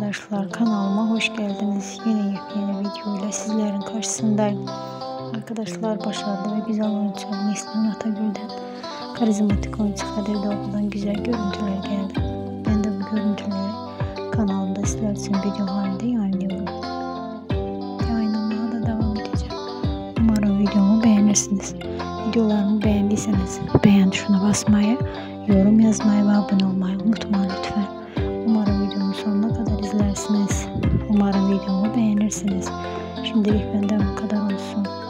Arkadaşlar kanalıma hoş geldiniz. Yine yepyeni video ile sizlerin karşısındayım. Arkadaşlar başarılı ve güzel oyuncu Neslihan Atagül'den karizmatik oyuncu Kadir Doğulu'dan güzel görüntüler geldi. Ben de bu görüntüleri kanalımda sizler için video halinde yayınlıyorum. Yayınlamaya da devam edeceğim. Umarım videomu beğenirsiniz. Videolarımı beğendiyseniz beğen tuşuna basmayı, yorum yazmayı ve abone olmayı unutmayın lütfen. Umarım videomu sonuna kadar izlersiniz. Umarım videomu beğenirsiniz. Şimdilik benden bu kadar olsun.